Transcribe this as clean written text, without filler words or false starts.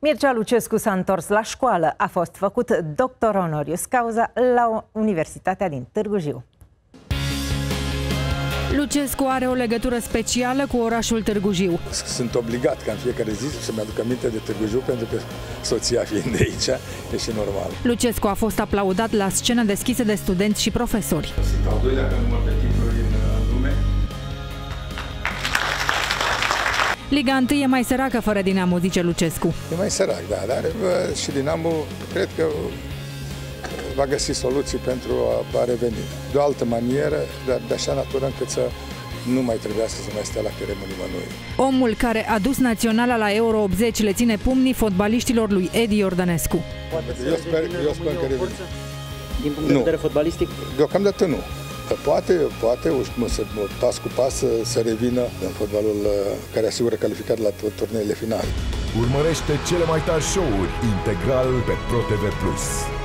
Mircea Lucescu s-a întors la școală. A fost făcut doctor honoris causa la Universitatea din Târgu Jiu. Lucescu are o legătură specială cu orașul Târgu Jiu. Sunt obligat ca în fiecare zi să-mi aduc aminte de Târgu Jiu, pentru că soția fiind de aici, e și normal. Lucescu a fost aplaudat la scenă deschisă de studenți și profesori. Sunt al doilea pe număr de titluri în lume. Liga 1 e mai săracă fără Dinamo, zice Lucescu. E mai sărac, da, dar și Dinamo cred că va găsi soluții pentru a reveni. De o altă manieră, dar de așa natură încât să nu mai trebuiască să mai stea la cheremul nimănui. Omul care a dus naționala la Euro 80 le ține pumnii fotbaliștilor lui Edi Iordănescu. Eu sper că revine. Din punct de vedere fotbalistic? Deocamdată nu. Poate, pas cu pas, să revină în fotbalul care asigură calificarea la turneele finale. Urmărește cele mai tari show-uri integral pe ProTV+.